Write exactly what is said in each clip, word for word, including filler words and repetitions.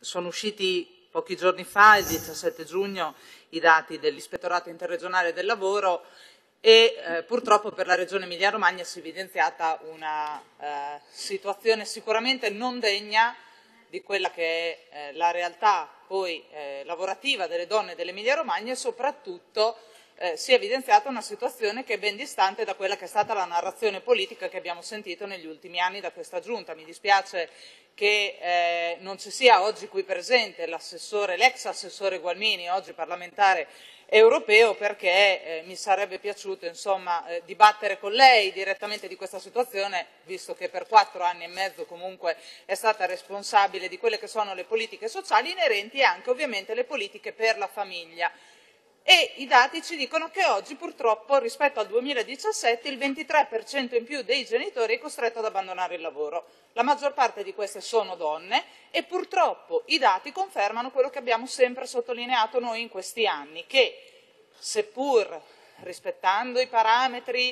sono usciti pochi giorni fa, il diciassette giugno, i dati dell'Ispettorato Interregionale del Lavoro e eh, purtroppo per la Regione Emilia-Romagna si è evidenziata una eh, situazione sicuramente non degna di quella che è eh, la realtà poi eh, lavorativa delle donne dell'Emilia-Romagna e soprattutto eh, si è evidenziata una situazione che è ben distante da quella che è stata la narrazione politica che abbiamo sentito negli ultimi anni da questa Giunta. Mi dispiace che eh, non ci sia oggi qui presente l'assessore, l'ex assessore Gualmini, oggi parlamentare europeo, perché eh, mi sarebbe piaciuto insomma, eh, dibattere con lei direttamente di questa situazione, visto che per quattro anni e mezzo comunque è stata responsabile di quelle che sono le politiche sociali inerenti e anche ovviamente le politiche per la famiglia. E i dati ci dicono che oggi purtroppo rispetto al duemiladiciassette il ventitré per cento in più dei genitori è costretto ad abbandonare il lavoro. La maggior parte di queste sono donne e purtroppo i dati confermano quello che abbiamo sempre sottolineato noi in questi anni, che seppur rispettando i parametri,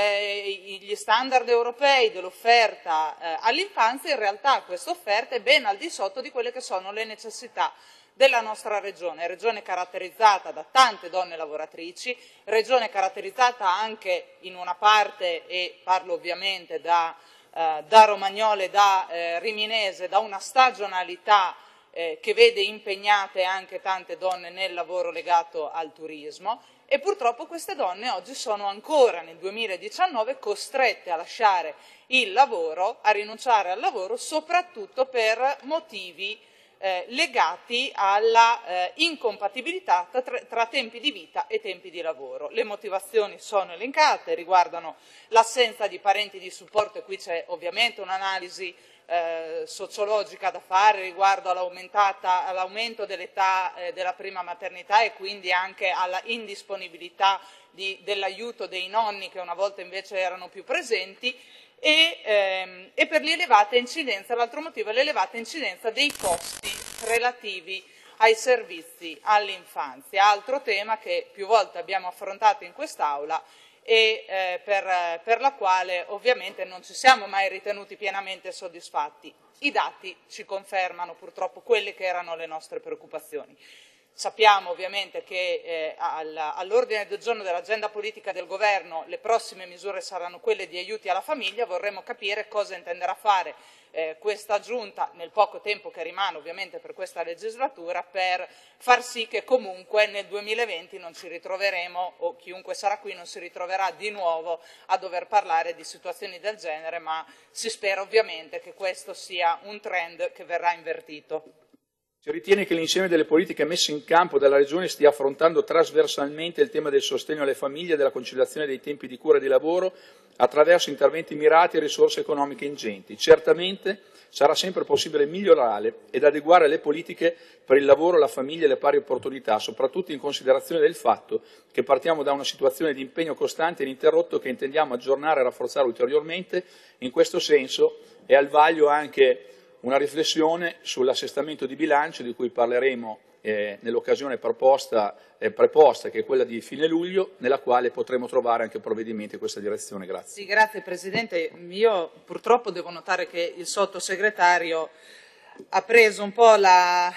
eh, gli standard europei dell'offerta eh, all'infanzia, in realtà questa offerta è ben al di sotto di quelle che sono le necessità della nostra regione, regione caratterizzata da tante donne lavoratrici, regione caratterizzata anche in una parte, e parlo ovviamente da, eh, da Romagnolo e da eh, Riminese, da una stagionalità eh, che vede impegnate anche tante donne nel lavoro legato al turismo e purtroppo queste donne oggi sono ancora nel duemiladiciannove costrette a lasciare il lavoro, a rinunciare al lavoro soprattutto per motivi Eh, legati alla eh, incompatibilità tra, tra tempi di vita e tempi di lavoro. Le motivazioni sono elencate, riguardano l'assenza di parenti di supporto e qui c'è ovviamente un'analisi eh, sociologica da fare riguardo all'aumento dell'età eh, della prima maternità e quindi anche alla indisponibilità dell'aiuto dei nonni che una volta invece erano più presenti. E, ehm, e per l'elevata incidenza, l'altro motivo è l'elevata incidenza dei costi relativi ai servizi all'infanzia, altro tema che più volte abbiamo affrontato in quest'Aula e eh, per, per la quale ovviamente non ci siamo mai ritenuti pienamente soddisfatti. I dati ci confermano purtroppo quelle che erano le nostre preoccupazioni. Sappiamo ovviamente che eh, all'ordine del giorno dell'agenda politica del governo le prossime misure saranno quelle di aiuti alla famiglia, vorremmo capire cosa intenderà fare eh, questa Giunta nel poco tempo che rimane ovviamente per questa legislatura per far sì che comunque nel duemilaventi non ci ritroveremo o chiunque sarà qui non si ritroverà di nuovo a dover parlare di situazioni del genere, ma si spera ovviamente che questo sia un trend che verrà invertito. Si ritiene che l'insieme delle politiche messe in campo dalla Regione stia affrontando trasversalmente il tema del sostegno alle famiglie e della conciliazione dei tempi di cura e di lavoro attraverso interventi mirati e risorse economiche ingenti. Certamente sarà sempre possibile migliorare ed adeguare le politiche per il lavoro, la famiglia e le pari opportunità, soprattutto in considerazione del fatto che partiamo da una situazione di impegno costante e ininterrotto che intendiamo aggiornare e rafforzare ulteriormente. In questo senso è al vaglio anche una riflessione sull'assestamento di bilancio di cui parleremo eh, nell'occasione proposta, eh, preposta, che è quella di fine luglio, nella quale potremo trovare anche provvedimenti in questa direzione. Grazie. Sì, grazie Presidente. Io purtroppo devo notare che il sottosegretario ha preso un po' la,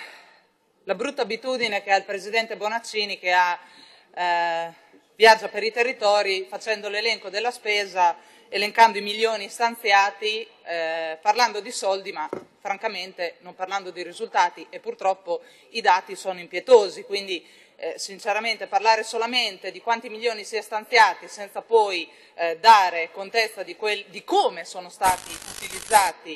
la brutta abitudine che ha il Presidente Bonaccini, che ha, eh, viaggia per i territori facendo l'elenco della spesa, elencando i milioni stanziati, eh, parlando di soldi, ma francamente non parlando di risultati e purtroppo i dati sono impietosi, quindi eh, sinceramente parlare solamente di quanti milioni si è stanziati senza poi eh, dare contezza di, quel, di come sono stati utilizzati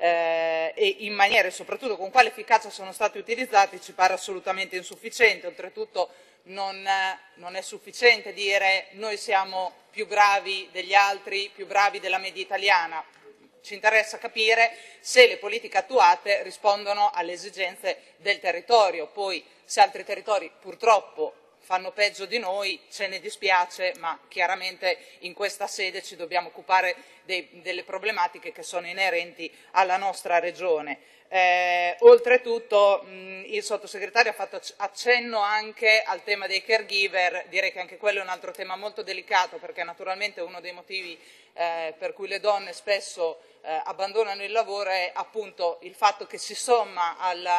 eh, e in maniera e soprattutto con quale efficacia sono stati utilizzati ci pare assolutamente insufficiente. Oltretutto non, non è sufficiente dire noi siamo più bravi degli altri, più bravi della media italiana. Ci interessa capire se le politiche attuate rispondono alle esigenze del territorio. Poi se altri territori purtroppo fanno peggio di noi ce ne dispiace, ma chiaramente in questa sede ci dobbiamo occupare dei, delle problematiche che sono inerenti alla nostra regione. Eh, oltretutto mh, il sottosegretario ha fatto accenno anche al tema dei caregiver, direi che anche quello è un altro tema molto delicato perché naturalmente uno dei motivi eh, per cui le donne spesso eh, abbandonano il lavoro è appunto il fatto che si somma alla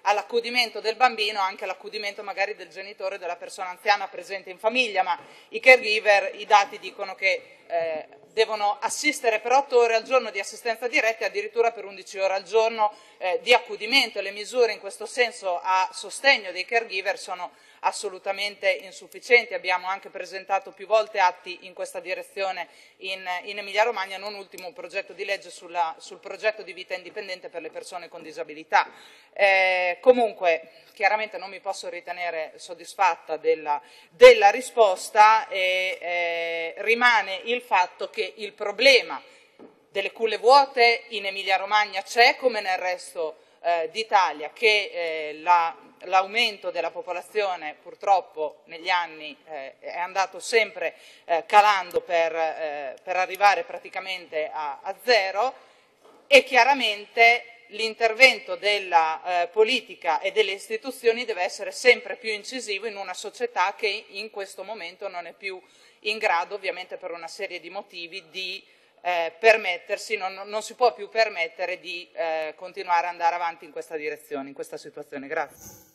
all'accudimento del bambino anche all'accudimento magari del genitore, della persona anziana presente in famiglia, ma i caregiver, i dati dicono che eh, devono assistere per otto ore al giorno di assistenza diretta e addirittura per undici ore al giorno eh, di accudimento, e le misure in questo senso a sostegno dei caregiver sono assolutamente insufficienti. Abbiamo anche presentato più volte atti in questa direzione in, in Emilia Romagna, non ultimo un progetto di legge sulla, sul progetto di vita indipendente per le persone con disabilità. Eh, comunque chiaramente non mi posso ritenere soddisfatta della, della risposta e eh, rimane il fatto che il problema delle culle vuote in Emilia Romagna c'è come nel resto eh, d'Italia, che eh, la, l'aumento della popolazione purtroppo negli anni eh, è andato sempre eh, calando per, eh, per arrivare praticamente a, a zero, e chiaramente l'intervento della eh, politica e delle istituzioni deve essere sempre più incisivo in una società che in questo momento non è più in grado, ovviamente per una serie di motivi, di eh, permettersi, non, non si può più permettere di eh, continuare ad andare avanti in questa direzione, in questa situazione. Grazie.